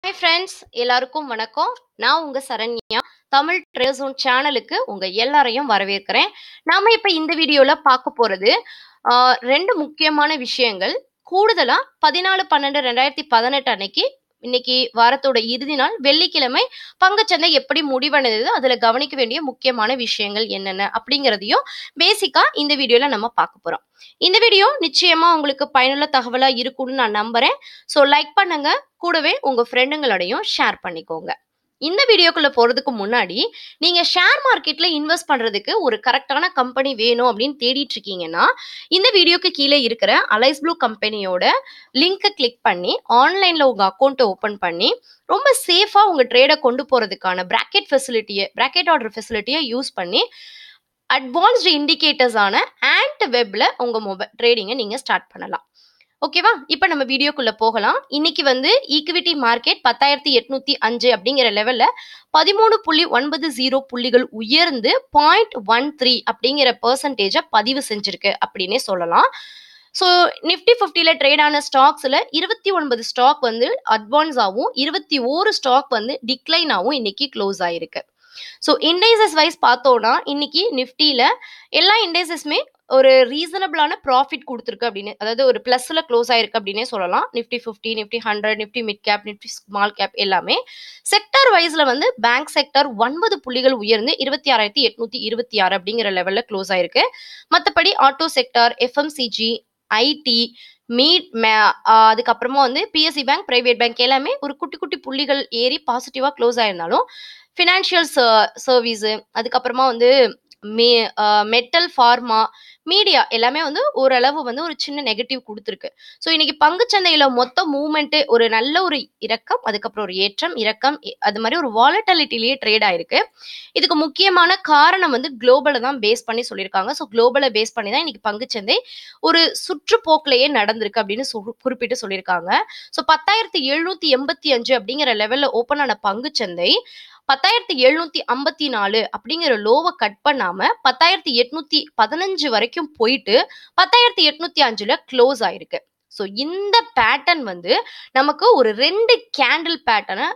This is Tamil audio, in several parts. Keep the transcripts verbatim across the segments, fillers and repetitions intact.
Hi friends, எல்லாருக்கும் வணக்கம். நான் உங்க சரண்யா. தமிழ் ட்ரேடர் ஜோன் சேனலுக்கு உங்க எல்லாரையும் வரவேற்கிறேன். நாம இப்ப இந்த வீடியோல பார்க்க போறது ஆஹ், ரெண்டு முக்கியமான விஷயங்கள். கூடுதலா பதினாலு பன்னெண்டு ரெண்டாயிரத்தி பதினெட்டு அன்னைக்கு இன்னைக்கு வாரத்தோட இறுதி நாள் வெள்ளிக்கிழமை பங்குச்சந்தை எப்படி முடிவடைந்தது, அதுல கவனிக்க வேண்டிய முக்கியமான விஷயங்கள் என்னென்ன அப்படிங்கிறதையும் பேசிக்கா இந்த வீடியோல நம்ம பார்க்க போறோம். இந்த வீடியோ நிச்சயமா உங்களுக்கு பயனுள்ள தகவலா இருக்கும்னு நான் நம்புறேன். ஸோ லைக் பண்ணுங்க, கூடவே உங்க ஃப்ரெண்டுங்களோடையும் ஷேர் பண்ணிக்கோங்க. இந்த வீடியோக்குள்ள போறதுக்கு முன்னாடி நீங்க ஷேர் மார்க்கெட்ல இன்வெஸ்ட் பண்றதுக்கு ஒரு கரெக்டான கம்பெனி வேணும் அப்படின்னு தேடிட்டு இருக்கீங்கன்னா இந்த வீடியோக்கு கீழே இருக்கிற அலைஸ் ப்ளூ கம்பெனியோட லிங்கை கிளிக் பண்ணி ஆன்லைன்ல உங்க அக்கௌண்ட்டை ஓபன் பண்ணி ரொம்ப சேஃபா உங்க ட்ரேடை கொண்டு போறதுக்கான பிராக்கெட் ஃபெசிலிட்டியை பிராக்கெட் ஆர்டர் ஃபெசிலிட்டியை யூஸ் பண்ணி அட்வான்ஸ்டு இண்டிகேட்டர்ஸ் ஆன ஆண்ட் வெப்ல உங்க மொபைல் ட்ரேடிங்கை நீங்க ஸ்டார்ட் பண்ணலாம். ஓகேவா? இப்போ நம்ம வீடியோக்குள்ள போகலாம். இன்னைக்கு வந்து ஈக்விட்டி மார்க்கெட் பத்தாயிரத்தி எட்நூத்தி அஞ்சு அப்படிங்கிற லெவல்ல பதிமூணு புள்ளி ஒன்பது ஜீரோ புள்ளிகள் உயர்ந்து பாயிண்ட் ஒன் த்ரீ அப்படிங்கிற பெர்சன்டேஜை பதிவு செஞ்சிருக்கு அப்படின்னே சொல்லலாம். ஸோ நிஃப்டி ஃபிஃப்டியில் ட்ரேட் ஆன ஸ்டாக்ஸில் இருபத்தி ஒன்பது ஸ்டாக் வந்து அட்வான்ஸாகவும் இருபத்தி ஓரு ஸ்டாக் வந்து டிக்ளைனாகவும் இன்னைக்கு க்ளோஸ் ஆயிருக்கு. ஸோ இண்டைசஸ் வைஸ் பார்த்தோம்னா இன்னைக்கு நிஃப்டியில எல்லா இண்டைசஸுமே ஒரு ரீசனபிளான ப்ராஃபிட் கொடுத்துருக்கு அப்படின்னு, அதாவது ஒரு பிளஸ்ல க்ளோஸ் ஆயிருக்கு அப்படின்னே சொல்லலாம். Nifty fifty, Nifty hundred, Nifty mid cap, Nifty small cap எல்லாமே. செக்டர் வைஸ்ல வந்து பேங்க் செக்டர் ஒன்பது புள்ளிகள் உயர்ந்து இருபத்தி ஆறாயிரத்தி எட்நூத்தி இருபத்தி ஆறு அப்படிங்கிற லெவல்ல க்ளோஸ் ஆயிருக்கு. மற்றபடி ஆட்டோ செக்டர், எஃப்எம்சிஜி, ஐடி, மீட் அதுக்கப்புறமா வந்து பிஎஸ்சி பேங்க், பிரைவேட் பேங்க் எல்லாமே ஒரு குட்டி குட்டி புள்ளிகள் ஏறி பாசிட்டிவா க்ளோஸ் ஆயிருந்தாலும் ஃபினான்ஷியல் சர்வீஸு, அதுக்கப்புறமா வந்து மே மெட்டல், ஃபார்மா, மீடியா எல்லாமே வந்து ஓரளவு வந்து ஒரு சின்ன நெகட்டிவ் கொடுத்துருக்கு. ஸோ இன்னைக்கு பங்குச்சந்தையில மொத்த மூவ்மெண்ட்டு ஒரு நல்ல ஒரு இறக்கம், அதுக்கப்புறம் ஒரு ஏற்றம் இறக்கம், அது மாதிரி ஒரு வாலட்டிலிட்டிலேயே ட்ரேட் ஆயிருக்கு. இதுக்கு முக்கியமான காரணம் வந்து குளோபலை தான் பேஸ் பண்ணி சொல்லியிருக்காங்க. ஸோ குளோபலை பேஸ் பண்ணி தான் இன்னைக்கு பங்குச்சந்தை ஒரு சுற்றுப்போக்கிலேயே நடந்திருக்கு அப்படின்னு சொல் குறிப்பிட்டு சொல்லியிருக்காங்க. ஸோ பத்தாயிரத்தி எழுநூத்தி எண்பத்தி அஞ்சு அப்படிங்கிற லெவல்ல ஓப்பன் ஆன பங்குச்சந்தை பத்தாயிரத்தி எழுநூத்தி ஐம்பத்தி நாலு அப்படிங்கிற லோவை கட் பண்ணாம பத்தாயிரத்தி எட்நூத்தி பதினஞ்சு வரைக்கும் போயிட்டு பத்தாயிரத்தி எட்நூத்தி அஞ்சுல க்ளோஸ் ஆயிருக்கு. ஸோ இந்த பேட்டர்ன் வந்து நமக்கு ஒரு ரெண்டு கேண்டில் பேட்டர்னை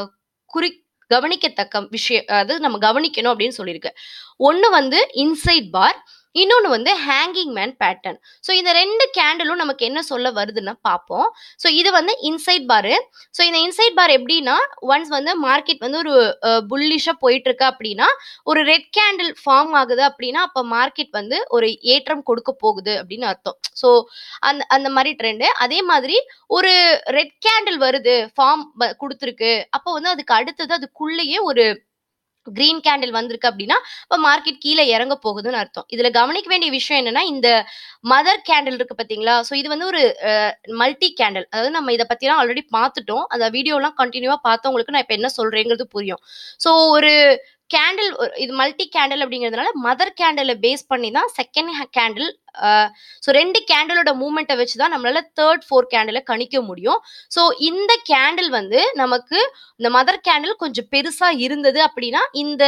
குறி கவனிக்கத்தக்க விஷயம், அதாவது நம்ம கவனிக்கணும் அப்படின்னு சொல்லியிருக்கு. ஒன்று வந்து இன்சைட் பார், இன்னொன்று வந்து ஹேங்கிங் மேன் பேட்டர்ன். ஸோ இந்த ரெண்டு கேண்டிலும் நமக்கு என்ன சொல்ல வருதுன்னு பார்ப்போம். ஸோ இது வந்து இன்சைட் பாரு. ஸோ இந்த இன்சைட் பார் எப்படின்னா, ஒன்ஸ் வந்து மார்க்கெட் வந்து ஒரு புல்லிஷாக போயிட்டு இருக்கு அப்படின்னா ஒரு ரெட் கேண்டில் ஃபார்ம் ஆகுது அப்படின்னா அப்போ மார்க்கெட் வந்து ஒரு ஏற்றம் கொடுக்க போகுது அப்படின்னு அர்த்தம். ஸோ அந்த அந்த மாதிரி ட்ரெண்டு. அதே மாதிரி ஒரு ரெட் கேண்டில் வருது, ஃபார்ம் கொடுத்துருக்கு, அப்போ வந்து அதுக்கு அடுத்தது அதுக்குள்ளேயே ஒரு கிரீன் கேண்டில் வந்திருக்கு அப்படின்னா இப்போ மார்க்கெட் கீழே இறங்க போகுதுன்னு அர்த்தம். இதுல கவனிக்க வேண்டிய விஷயம் என்னன்னா, இந்த மதர் கேண்டில் இருக்கு பாத்தீங்களா? ஸோ இது வந்து ஒரு மல்டி கேண்டில், அதாவது நம்ம இதை பத்திலாம் ஆல்ரெடி பார்த்துட்டோம். அந்த வீடியோலாம் கண்டினியூவா பார்த்தவங்களுக்கு நான் இப்போ என்ன சொல்றேங்கிறது புரியும். ஸோ ஒரு கேண்டில், இது மல்டி கேண்டில் அப்படிங்கிறதுனால மதர் கேண்டிலை பேஸ் பண்ணி தான் செகண்ட் கேண்டில். ஸோ ரெண்டு கேண்டிலோட மூவ்மெண்ட்டை வச்சு தான் நம்மளால தேர்ட் ஃபோர் கேண்டிலை கணிக்க முடியும். ஸோ இந்த கேண்டில் வந்து நமக்கு இந்த மதர் கேண்டில் கொஞ்சம் பெருசா இருந்தது அப்படின்னா இந்த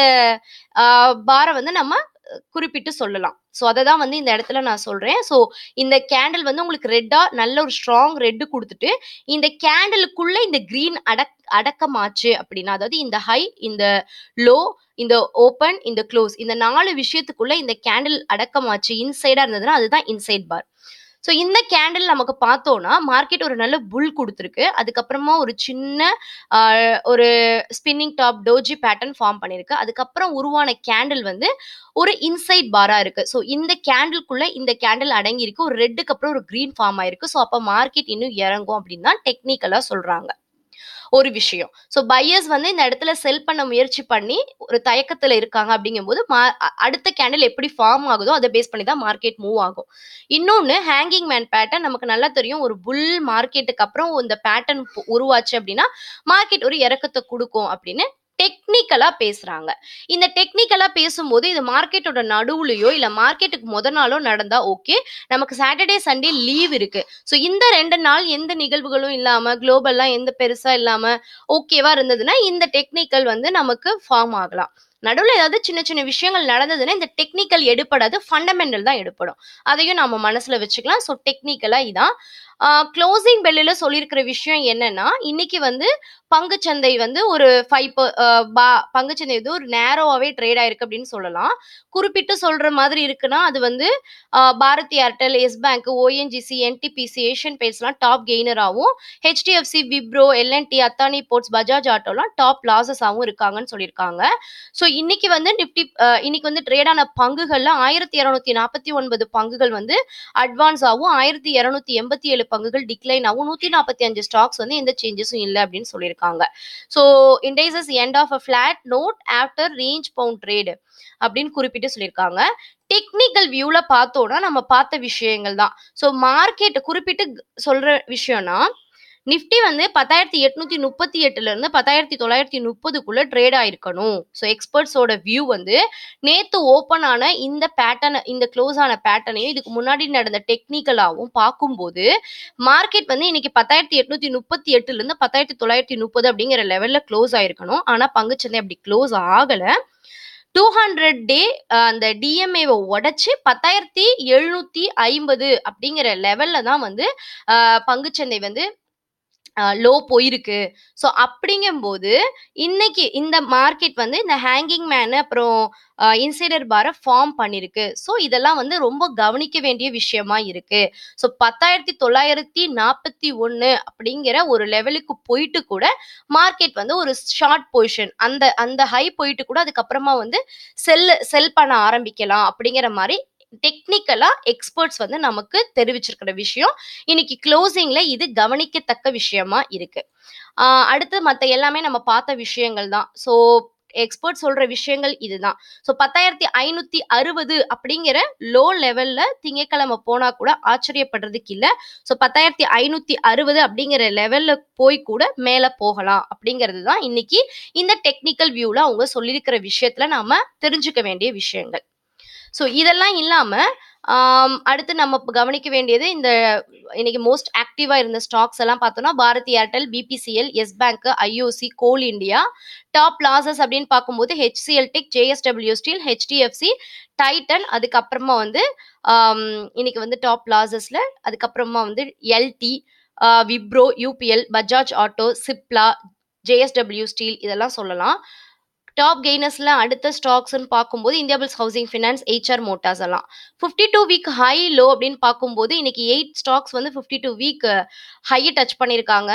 பாரை வந்து நம்ம குறிப்பிட்டு சொல்லலாம். ஸோ அதை தான் வந்து இந்த இடத்துல நான் சொல்றேன். ஸோ இந்த கேண்டில் வந்து உங்களுக்கு ரெட்டா நல்ல ஒரு ஸ்ட்ராங் ரெட்டு கொடுத்துட்டு இந்த கேண்டிலுக்குள்ள இந்த கிரீன் அடக் அடக்கமாச்சு அப்படின்னா, அதாவது இந்த ஹை, இந்த லோ, இந்த ஓப்பன், இந்த க்ளோஸ், இந்த நாலு விஷயத்துக்குள்ள இந்த கேண்டில் அடக்கமாச்சு இன்சைடா இருந்ததுன்னா அதுதான் இன்சைட் பார். ஸோ இந்த கேண்டில் நமக்கு பார்த்தோம்னா மார்க்கெட் ஒரு நல்ல புல் கொடுத்துருக்கு. அதுக்கப்புறமா ஒரு சின்ன ஒரு spinning top doji pattern form பண்ணியிருக்கு. அதுக்கப்புறம் உருவான கேண்டில் வந்து ஒரு இன்சைட் பாரா இருக்கு. ஸோ இந்த கேண்டிலுக்குள்ள இந்த கேண்டில் அடங்கி இருக்கு. ஒரு ரெட்டுக்கு அப்புறம் ஒரு கிரீன் ஃபார்ம் ஆயிருக்கு. ஸோ அப்போ மார்க்கெட் இன்னும் இறங்கும் அப்படின்னு தான் டெக்னிக்கலா சொல்றாங்க. ஒரு விஷயம். ஸோ பையர்ஸ் வந்து இந்த இடத்துல செல் பண்ண முயற்சி பண்ணி ஒரு தயக்கத்துல இருக்காங்க அப்படிங்கும்போது அடுத்த கேண்டில் எப்படி ஃபார்ம் ஆகுதோ அதை பேஸ் பண்ணி தான் மார்க்கெட் மூவ் ஆகும். இன்னொன்னு ஹேங்கிங் மேன் பேட்டர்ன் நமக்கு நல்லா தெரியும். ஒரு புல் மார்க்கெட்டுக்கு அப்புறம் இந்த பேட்டர்ன் உருவாச்சு அப்படின்னா மார்க்கெட் ஒரு இறக்கத்தை கொடுக்கும் அப்படின்னு டெக்னிக்கலா பேசுறாங்க. இந்த டெக்னிக்கலா பேசும்போது இது மார்க்கெட்டோட நடுவுலையோ இல்ல மார்க்கெட்டுக்கு முத நாளோ நடந்தா ஓகே. நமக்கு சாட்டர்டே சண்டே லீவ் இருக்கு. ஸோ இந்த ரெண்டு நாள் எந்த நிகழ்வுகளும் இல்லாம குளோபல்லாம் எந்த பெருசா இல்லாம ஓகேவா இருந்ததுன்னா இந்த டெக்னிக்கல் வந்து நமக்கு ஃபார்ம் ஆகலாம். நடுவில் ஏதாவது சின்ன சின்ன விஷயங்கள் நடந்ததுன்னா இந்த டெக்னிக்கல் எடுப்படாது, ஃபண்டமெண்டல் தான் எடுப்படும். அதையும் நம்ம மனசுல வச்சுக்கலாம். ஸோ டெக்னிக்கலா இதான் க்ளோசிங் பெல்லில் சொல்லியிருக்கிற விஷயம் என்னன்னா, இன்னைக்கு வந்து பங்குச்சந்தை வந்து ஒரு ஃபைவ் பங்குச்சந்தை வந்து ஒரு நேரோவாவே ட்ரேட் ஆயிருக்கு அப்படின்னு சொல்லலாம். குறிப்பிட்டு சொல்ற மாதிரி இருக்குன்னா அது வந்து Bharti Airtel, Yes Bank, ONGC, NTPC, Asian பெயிண்ட்ஸ்லாம் டாப் கெய்னராகவும், HDFC, Wipro, L and T, Adani ports, Bajaj ஆட்டோலாம் டாப் லாசஸாகவும் இருக்காங்கன்னு சொல்லியிருக்காங்க. ஸோ இன்னைக்கு வந்து நிப்டி இன்னைக்கு வந்து ட்ரேட் ஆன பங்குகள்ல ஆயிரத்தி இருநூத்தி நாற்பத்தி ஒன்பது பங்குகள் வந்து அட்வான்ஸ் ஆகும், ஆயிரத்தி இருநூத்தி எண்பத்தி ஏழு பங்குகள் டிக்ளைன் ஆகும், நூத்தி நாற்பத்தி அஞ்சு ஸ்டாக்ஸ் வந்து எந்த சேஞ்சஸும் இல்லை அப்படின்னு சொல்லியிருக்காங்க. So indices end of a flat note after range bound trade அப்படின்னு குறிப்பிட்டு சொல்லியிருக்காங்க. டெக்னிக்கல் வியூல பார்த்தோம்னா நம்ம பார்த்த விஷயங்கள் தான். ஸோ மார்க்கெட் குறிப்பிட்டு சொல்ற விஷயம்னா நிஃப்டி வந்து பத்தாயிரத்தி எட்நூத்தி முப்பத்தி எட்டுல இருந்து பத்தாயிரத்தி தொள்ளாயிரத்தி முப்பதுக்குள்ள ட்ரேட் ஆயிருக்கணும். ஸோ எக்ஸ்பர்ட்ஸோட வியூ வந்து நேத்து ஓப்பன் ஆன இந்த பேட்டர்ன், இந்த க்ளோஸ் ஆன பேட்டர்னையும் இதுக்கு முன்னாடி நடந்த டெக்னிக்கலாவும் பார்க்கும்போது மார்க்கெட் வந்து இன்னைக்கு பத்தாயிரத்தி எட்நூத்தி முப்பத்தி எட்டுல இருந்து பத்தாயிரத்தி தொள்ளாயிரத்தி முப்பது அப்படிங்கிற லெவல்ல க்ளோஸ் ஆயிருக்கணும். ஆனா பங்குச்சந்தை அப்படி க்ளோஸ் ஆகல. டூ ஹண்ட்ரட் டே அந்த டிஎம்ஏவை உடைச்சு பத்தாயிரத்தி எழுநூத்தி ஐம்பது அப்படிங்கிற லெவல்ல தான் வந்து பங்குச்சந்தை வந்து லோ போயிருக்கு. ஸோ அப்படிங்கும்போது இன்னைக்கு இந்த மார்க்கெட் வந்து இந்த ஹேங்கிங் மேனு அப்புறம் இன்சைடர் பாரை ஃபார்ம் பண்ணிருக்கு. ஸோ இதெல்லாம் வந்து ரொம்ப கவனிக்க வேண்டிய விஷயமா இருக்கு. ஸோ பத்தாயிரத்தி தொள்ளாயிரத்தி நாற்பத்தி ஒன்னு அப்படிங்கிற ஒரு லெவலுக்கு போயிட்டு கூட மார்க்கெட் வந்து ஒரு ஷார்ட் பொசிஷன் அந்த அந்த ஹை போயிட்டு கூட அதுக்கப்புறமா வந்து செல் செல் பண்ண ஆரம்பிக்கலாம் அப்படிங்கிற மாதிரி டெக்னிக்கலா எக்ஸ்பர்ட்ஸ் வந்து நமக்கு தெரிவிச்சிருக்கிற விஷயம். இன்னைக்கு க்ளோசிங்ல இது கவனிக்கத்தக்க விஷயமா இருக்கு. ஆஹ் அடுத்து மத்த எல்லாமே நம்ம பார்த்த விஷயங்கள் தான். ஸோ எக்ஸ்பர்ட் சொல்ற விஷயங்கள் இதுதான். ஸோ பத்தாயிரத்தி ஐநூத்தி அறுபது அப்படிங்கிற லோ லெவல்ல திங்கக்கிழமை போனா கூட ஆச்சரியப்படுறதுக்கு இல்லை. ஸோ பத்தாயிரத்தி ஐநூத்தி அறுபது அப்படிங்கிற லெவல்ல போய் கூட மேல போகலாம் அப்படிங்கிறது தான் இன்னைக்கு இந்த டெக்னிக்கல் வியூல அவங்க சொல்லியிருக்கிற விஷயத்துல நாம தெரிஞ்சுக்க வேண்டிய விஷயங்கள். ஸோ இதெல்லாம் இல்லாம அடுத்து நம்ம கவனிக்க வேண்டியது இந்த இன்னைக்கு மோஸ்ட் ஆக்டிவா இருந்த ஸ்டாக்ஸ் எல்லாம் பார்த்தோம்னா Bharti Airtel, BPCL, Yes Bank, IOC, Coal India. Top losses அப்படின்னு பார்க்கும்போது HCL tech, JSW steel, HDFC, Titan, அதுக்கப்புறமா வந்து இன்னைக்கு வந்து டாப் லாசஸ்ல அதுக்கப்புறமா வந்து LT, Wipro, UPL, Bajaj auto, Cipla, JSW steel இதெல்லாம் சொல்லலாம். டாப் கெய்னர்ஸ்ல அடுத்த ஸ்டாக்ஸ்ன்னு பார்க்கும்போது Indiabulls housing finance, HR motors எல்லாம். Fifty two week high low அப்படின்னு பார்க்கும்போது இன்னைக்கு எயிட் ஸ்டாக்ஸ் வந்து ஃபிஃப்டி டூ வீக் ஹையை டச் பண்ணியிருக்காங்க.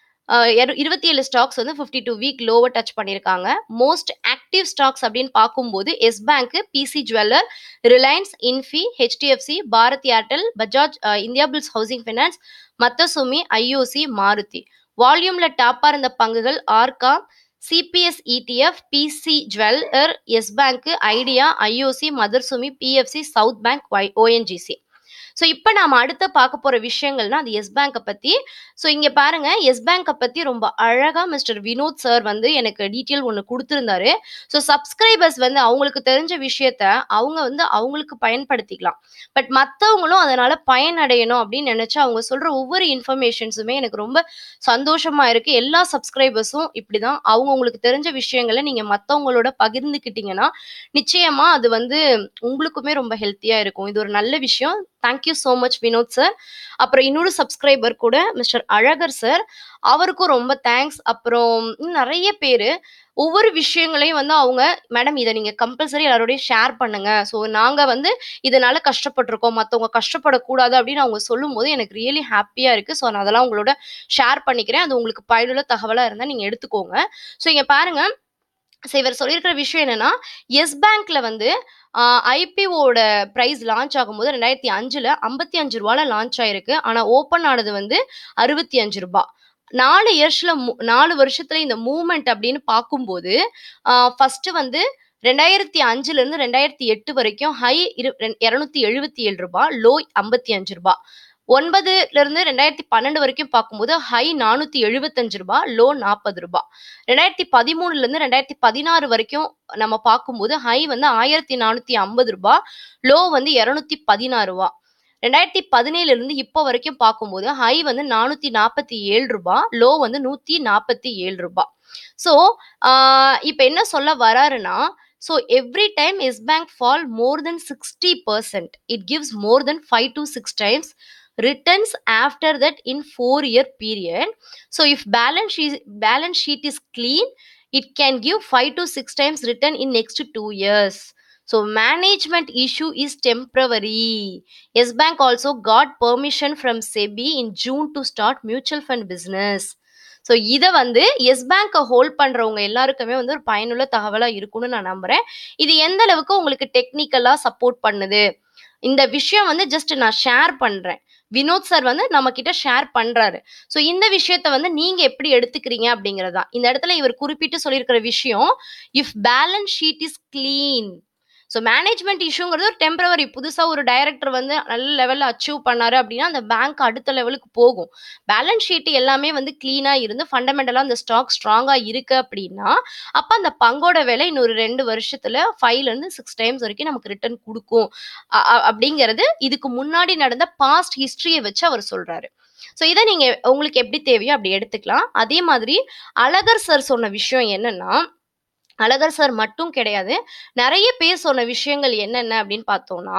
இருபத்தி ஏழு ஸ்டாக்ஸ் வந்து ஃபிஃப்டி டூ வீக் லோவை டச் பண்ணியிருக்காங்க. மோஸ்ட் ஆக்டிவ் ஸ்டாக்ஸ் அப்படின்னு பார்க்கும்போது Yes Bank, PC jeweller, Reliance, Infy, HDFC, Bharti Airtel, Bajaj, Indiabulls housing finance, மத்தசுமி, ஐஓசி, மாருதி. வால்யூம்ல டாப்பா இருந்த பங்குகள் ஆர்கா, CPSE ETF, PC jeweller, Yes Bank, Idea, IOC, மதர்சுமி, PFC, south bank, ONGC. So இப்போ நாம அடுத்த பார்க்க போற விஷயங்கள்னா அது எஸ் பேங்கை பத்தி. ஸோ இங்க பாருங்க, எஸ் பேங்கை பத்தி ரொம்ப அழகா மிஸ்டர் வினோத் சார் வந்து எனக்கு டீட்டெயில் ஒன்று கொடுத்துருந்தாரு. ஸோ சப்ஸ்கிரைபர்ஸ் வந்து அவங்களுக்கு தெரிஞ்ச விஷயத்த அவங்க வந்து அவங்களுக்கு பயன்படுத்திக்கலாம். பட் மற்றவங்களும் அதனால பயனடையணும் அப்படின்னு நினைச்சு அவங்க சொல்ற ஒவ்வொரு இன்ஃபர்மேஷன்ஸுமே எனக்கு ரொம்ப சந்தோஷமா இருக்கு. எல்லா சப்ஸ்கிரைபர்ஸும் இப்படிதான் அவங்க உங்களுக்கு தெரிஞ்ச விஷயங்களை நீங்க மற்றவங்களோட பகிர்ந்துக்கிட்டீங்கன்னா நிச்சயமா அது வந்து உங்களுக்குமே ரொம்ப ஹெல்த்தியா இருக்கும். இது ஒரு நல்ல விஷயம். Thank you so much Vinod sir. அப்புறம் இன்னொரு சப்ஸ்கிரைபர் கூட மிஸ்டர் அழகர் சார், அவருக்கும் ரொம்ப தேங்க்ஸ். அப்புறம் நிறைய பேர் ஒவ்வொரு விஷயங்களையும் வந்து அவங்க மேடம் இதை நீங்க கம்பல்சரி எல்லாரோடையும் ஷேர் பண்ணுங்க, ஸோ நாங்க வந்து இதனால கஷ்டப்பட்டிருக்கோம், மற்றவங்க கஷ்டப்படக்கூடாது அப்படின்னு அவங்க சொல்லும் போது எனக்கு ரியலி ஹாப்பியா இருக்கு. ஸோ நான் அதெல்லாம் உங்களோட ஷேர் பண்ணிக்கிறேன். அது உங்களுக்கு பயனுள்ள தகவலா இருந்தா நீங்க எடுத்துக்கோங்க. ஸோ இங்க பாருங்க, ஸோ இவர் சொல்லியிருக்கிற விஷயம் என்னன்னா எஸ் பேங்க்ல வந்து ஐபிஓட பிரைஸ் லான்ச் ஆகும்போது ரெண்டாயிரத்தி அஞ்சுல ஐம்பத்தி அஞ்சு ரூபால லான்ச் ஆயிருக்கு. ஆனா ஓப்பன் ஆனது வந்து அறுபத்தி அஞ்சு ரூபாய். நாலு இயர்ஸ்ல நாலு வருஷத்துல இந்த மூவ்மெண்ட் அப்படின்னு பார்க்கும்போது ஃபர்ஸ்ட் வந்து ரெண்டாயிரத்தி அஞ்சுல இருந்து ரெண்டாயிரத்தி எட்டு வரைக்கும் ஹை இரு இருநூத்தி எழுபத்தி ஏழு ரூபாய், லோ ஐம்பத்தி அஞ்சு ரூபாய். ஒன்பதுல இருந்து ரெண்டாயிரத்தி பன்னெண்டு வரைக்கும் பார்க்கும்போது ஹை நானூத்தி எழுபத்தஞ்சு ரூபாய், லோ நாற்பது ரூபாய். ரெண்டாயிரத்தி பதிமூணுல இருந்து ரெண்டாயிரத்தி பதினாறு வரைக்கும் நம்ம பார்க்கும்போது ஹை வந்து ஆயிரத்தி நானூத்தி ஐம்பது ரூபாய், லோ வந்து இருநூத்தி பதினாறு ரூபாய். ரெண்டாயிரத்தி பதினேழுல இருந்து இப்போ வரைக்கும் பார்க்கும்போது ஹை வந்து நானூத்தி நாற்பத்தி ஏழு ரூபாய், லோ வந்து நூத்தி நாற்பத்தி ஏழு ரூபாய். ஸோ இப்ப என்ன சொல்ல வராருன்னா, so every time S Bank fall more than sixty percent, it gives more than five to six times returns after that in four year period. So if balance sheet balance sheet is clean, it can give five to six times return in next two years. So management issue is temporary. Yes Bank also got permission from SEBI in June to start mutual fund business. So இதை வந்து எஸ் பேங்கை ஹோல்ட் பண்ணுறவங்க எல்லாருக்குமே வந்து ஒரு பயனுள்ள தகவலாக இருக்கும்னு நான் நம்புகிறேன். இது எந்த அளவுக்கு உங்களுக்கு டெக்னிக்கலாக சப்போர்ட் பண்ணுது, இந்த விஷயம் வந்து ஜஸ்ட் நான் ஷேர் பண்ணுறேன். வினோத் சார் வந்து நம்ம கிட்ட ஷேர் பண்றாரு. ஸோ இந்த விஷயத்த வந்து நீங்க எப்படி எடுத்துக்கிறீங்க அப்படிங்கிறது தான் இந்த இடத்துல இவர் குறிப்பிட்டு சொல்லியிருக்கிற விஷயம். If balance sheet is clean, so management இஷ்யூங்கிறது ஒரு டெம்பரவரி. புதுசாக ஒரு டைரக்டர் வந்து நல்ல லெவலில் அச்சீவ் பண்ணாரு அப்படின்னா அந்த பேங்க் அடுத்த லெவலுக்கு போகும். பேலன்ஸ் ஷீட் எல்லாமே வந்து கிளீனாக இருந்து ஃபண்டமெண்டலாக அந்த ஸ்டாக் ஸ்ட்ராங்காக இருக்கு அப்படின்னா அப்போ அந்த பங்கோட விலை இன்னொரு ரெண்டு வருஷத்துல ஃபைவ்ல இருந்து சிக்ஸ் டைம்ஸ் வரைக்கும் நமக்கு ரிட்டர்ன் கொடுக்கும் அப்படிங்கிறது இதுக்கு முன்னாடி நடந்த பாஸ்ட் ஹிஸ்டரியை வச்சு அவர் சொல்றாரு. ஸோ இதை நீங்க உங்களுக்கு எப்படி தேவையோ அப்படி எடுத்துக்கலாம். அதே மாதிரி அழகர் சார் சொன்ன விஷயம் என்னன்னா, அழகர் சார் மட்டும் கிடையாது, நிறைய பேர் சொன்ன விஷயங்கள் என்னென்ன அப்படின்னு பார்த்தோம்னா,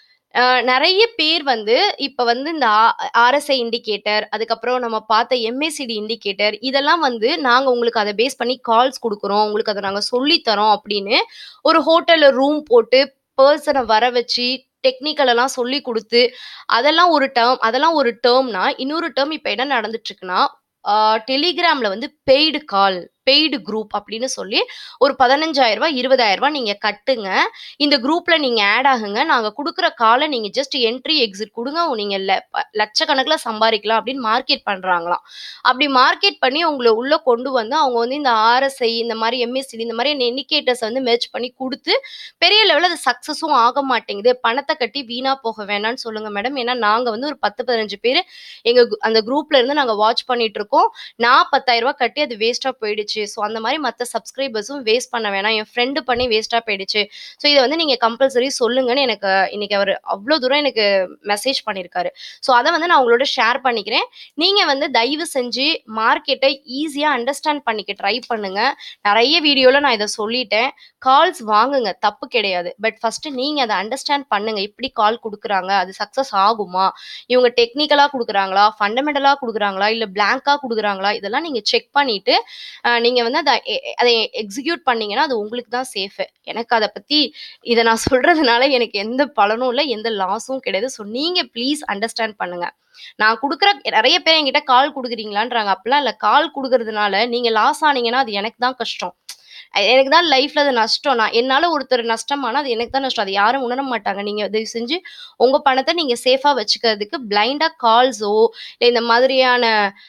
நிறைய பேர் வந்து இப்ப வந்து இந்த ஆர்எஸ்ஐ இண்டிகேட்டர், அதுக்கப்புறம் நம்ம பார்த்த எம்ஏசிடி இண்டிகேட்டர், இதெல்லாம் வந்து நாங்க உங்களுக்கு அதை பேஸ் பண்ணி கால்ஸ் கொடுக்குறோம், உங்களுக்கு அதை நாங்க சொல்லித்தரோம் அப்படின்னு ஒரு ஹோட்டல்ல ரூம் போட்டு பர்சனை வர வச்சு டெக்னிக்கல் எல்லாம் சொல்லி கொடுத்து அதெல்லாம் ஒரு டேர்ம் அதெல்லாம் ஒரு டேர்ம்னா இன்னொரு டேர்ம் இப்ப என்ன நடந்துட்டு இருக்குன்னா, டெலிகிராம்ல வந்து பெய்டு கால் பெய்டு குரூப் அப்படின்னு சொல்லி ஒரு பதினஞ்சாயிரம் ரூபாய் இருபதாயிரம் ரூபாய் நீங்க கட்டுங்க, இந்த குரூப்ல நீங்க ஆட் ஆகுங்க, நாங்க கொடுக்குற காலை நீங்க ஜஸ்ட் என்ட்ரி எக்ஸிட் கொடுங்க, நீங்க லட்சக்கணக்கில் சம்பாதிக்கலாம் அப்படின்னு மார்க்கெட் பண்றாங்களாம். அப்படி மார்க்கெட் பண்ணி உங்களை உள்ள கொண்டு வந்து அவங்க வந்து இந்த ஆர்எஸ்ஐ இந்த மாதிரி எம்எஸ்சி இந்த மாதிரி இண்டிகேட்டர்ஸ் வந்து மேட்ச் பண்ணி கொடுத்து பெரிய லெவலில் அது சக்சஸும் ஆக மாட்டேங்குது. பணத்தை கட்டி வீணா போக வேணாம்னு சொல்லுங்க மேடம். ஏன்னா நாங்க வந்து ஒரு பத்து பதினஞ்சு பேர் எங்க அந்த குரூப்ல இருந்து நாங்க வாட்ச் பண்ணிட்டு இருக்கோம். நான் பத்தாயிரம் ரூபாய் கட்டி அது வேஸ்டா போயிடுச்சு. ஸோ அந்த மாதிரி மற்ற சப்ஸ்கிரைபர்ஸும் வேஸ்ட் பண்ண வேணாம், என் ஃப்ரெண்டு பண்ணி வேஸ்டா போயிடுச்சு, ஸோ இதை வந்து நீங்க கம்பல்சரி சொல்லுங்கன்னு எனக்கு இன்னைக்கு அவர் அவ்வளோ தூரம் எனக்கு மெசேஜ் பண்ணியிருக்காரு. ஸோ அதை வந்து நான் உங்களோட ஷேர் பண்ணிக்கிறேன். நீங்க வந்து தயவு செஞ்சு மார்க்கெட்டை ஈஸியா அண்டர்ஸ்டாண்ட் பண்ணிக்க ட்ரை பண்ணுங்க. நிறைய வீடியோல நான் இதை சொல்லிட்டேன். கால்ஸ் வாங்குங்க, தப்பு கிடையாது. பட் ஃபர்ஸ்ட் நீங்க அதை அண்டர்ஸ்டாண்ட் பண்ணுங்க. இப்படி கால் கொடுக்குறாங்க, அது சக்சஸ் ஆகுமா, இவங்க டெக்னிக்கலா கொடுக்குறாங்களா, ஃபண்டமெண்டலா கொடுக்குறாங்களா, இல்ல பிளாங்கா கொடுக்குறாங்களா, இதெல்லாம் நீங்க செக் பண்ணிட்டு நீங்க வந்து அதை அதை எக்ஸிக்யூட் பண்ணீங்கன்னா அது உங்களுக்கு தான் சேஃப். எனக்கு அதை பத்தி இதை நான் சொல்றதுனால எனக்கு எந்த பலனும் இல்லை, எந்த லாஸும் கிடையாது. ஸோ நீங்க ப்ளீஸ் அண்டர்ஸ்டாண்ட் பண்ணுங்க. நான் கொடுக்குற நிறைய பேர் என்கிட்ட கால் கொடுக்குறீங்களான்றாங்க. அப்படிலாம் இல்லை. கால் கொடுக்கறதுனால நீங்க லாஸ் ஆனீங்கன்னா அது எனக்கு தான் கஷ்டம், எனக்கு தான் லைஃப்ல அது நஷ்டம். நான் என்னால ஒருத்தர் நஷ்டமானா அது எனக்கு தான் நஷ்டம். அது யாரும் உணர மாட்டாங்க. நீங்க தயவு செஞ்சு உங்க பணத்தை நீங்க சேஃபா வச்சுக்கிறதுக்கு பிளைண்டா கால்ஸோ இல்லை இந்த மாதிரியான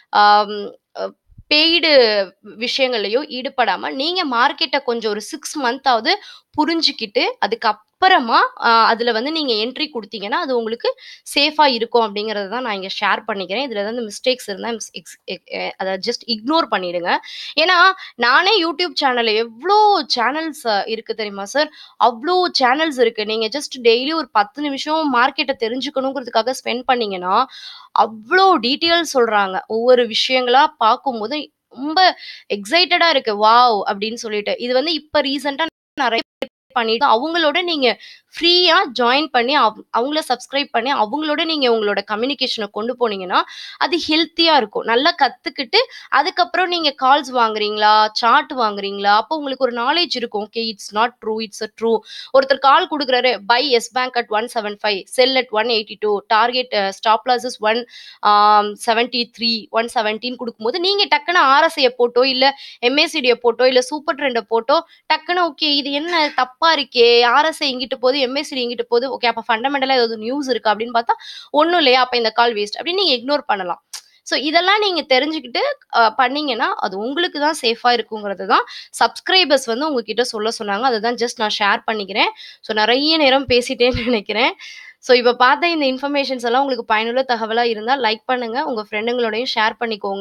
ஆஹ் பெய்டு விஷயங்களையோ ஈடுபடாம நீங்க மார்க்கெட்டை கொஞ்சம் ஒரு சிக்ஸ் மந்தாவது புரிஞ்சுக்கிட்டு அதுக்கப்புறமா அதுல வந்து நீங்க என்ட்ரி கொடுத்தீங்கன்னா அது உங்களுக்கு சேஃபா இருக்கும் அப்படிங்கறது தான் நான் இங்க ஷேர் பண்ணிக்கிறேன். இதுல வந்து மிஸ்டேக்ஸ் இருந்தா அதை ஜஸ்ட் இக்னோர் பண்ணிடுங்க. ஏன்னா நானே யூடியூப் சேனல்ல எவ்வளோ சேனல்ஸ் இருக்கு தெரியுமா சார், அவ்வளோ சேனல்ஸ் இருக்கு. நீங்க ஜஸ்ட் டெய்லி ஒரு பத்து நிமிஷம் மார்க்கெட்டை தெரிஞ்சுக்கணுங்கிறதுக்காக ஸ்பெண்ட் பண்ணீங்கன்னா அவ்வளோ டீட்டெயில் சொல்றாங்க. ஒவ்வொரு விஷயங்களா பார்க்கும்போது ரொம்ப எக்ஸைட்டடா இருக்கு, வாவ் அப்படின்னு சொல்லிட்டு. இது வந்து இப்ப ரீசெண்டா நிறைய பண்ணிட்டு அவங்களோட நீங்க ஃப்ரீயா ஜாயின் பண்ணி அவங்கள சப்ஸ்கிரைப் பண்ணி அவங்களோட நீங்க உங்களோட கம்யூனிகேஷனை கொண்டு போனீங்கன்னா அது ஹெல்த்தியா இருக்கும். நல்லா கத்துக்கிட்டு அதுக்கப்புறம் நீங்க கால்ஸ் வாங்குறீங்களா, சார்ட் வாங்குறீங்களா, அப்போ உங்களுக்கு ஒரு நாலேஜ் இருக்கும். Okay, it's not true, it's a true. ஒருத்தர் கால் கொடுக்குறாரு, buy Yes Bank at one seven five, sell at one eighty two, target stop losses one seventy three one seventeen கொடுக்கும்போது நீங்க டக்குன்னு ஆர்எஸ்ஐ போட்டோ இல்ல எம்ஏசிடியை போட்டோ இல்ல சூப்பர் ட்ரெண்டை போட்டோ டக்குன்னு ஓகே இது என்ன தப்பா இருக்கே, ஆர்எஸ்ஐ இங்கிட்டு போகுது எம்ஏசிடி இங்கிட்டு போகுது, ஓகே அப்ப ஃபண்டமெண்டலா ஏதாவது நியூஸ் இருக்கு அப்படின்னு பார்த்தா ஒன்னும் இல்லையா, அப்ப இந்த கால் வேஸ்ட் அப்படின்னு நீங்க இக்னோர் பண்ணலாம். ஸோ இதெல்லாம் நீங்க தெரிஞ்சுக்கிட்டு பண்ணீங்கன்னா அது உங்களுக்கு தான் சேஃபா இருக்குங்கிறது தான் சப்ஸ்கிரைபர்ஸ் வந்து உங்ககிட்ட சொல்ல சொன்னாங்க. அதுதான் ஜஸ்ட் நான் ஷேர் பண்ணிக்கிறேன். ஸோ நிறைய நேரம் பேசிட்டேன்னு நினைக்கிறேன். ஸோ இப்போ பார்த்த இந்த இன்ஃபர்மேஷன்ஸ் எல்லாம் உங்களுக்கு பயனுள்ள தகவலாக இருந்தால் லைக் பண்ணுங்க, உங்க ஃப்ரெண்டுங்களோடையும் ஷேர் பண்ணிக்கோங்க.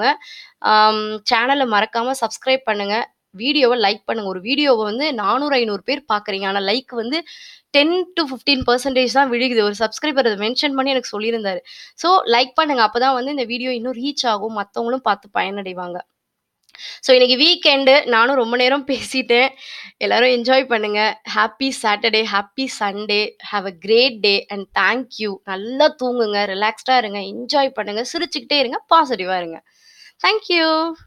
சேனலை மறக்காம சப்ஸ்கிரைப் பண்ணுங்க, வீடியோவை லைக் பண்ணுங்க. ஒரு வீடியோவை வந்து நானூறு ஐநூறு பேர் பாக்குறீங்க, ஆனா லைக் வந்து டென் டு ஃபிஃப்டீன் பர்சன்டேஜ் தான் விழுகுது. ஒரு சப்ஸ்கிரைபர் அதை மென்ஷன் பண்ணி எனக்கு சொல்லியிருந்தாரு. ஸோ லைக் பண்ணுங்க, அப்பதான் வந்து இந்த வீடியோ இன்னும் ரீச் ஆகும், மற்றவங்களும் பார்த்து பயனடைவாங்க. ஸோ இன்னைக்கு வீக்கெண்டு, நானும் ரொம்ப நேரம் பேசிட்டேன். எல்லாரும் என்ஜாய் பண்ணுங்க. Happy Saturday, happy Sunday. Have a great day and thank you. நல்லா தூங்குங்க, ரிலாக்ஸ்டா இருங்க, என்ஜாய் பண்ணுங்க, சிரிச்சுக்கிட்டே இருங்க, பாசிட்டிவா இருங்க. Thank you.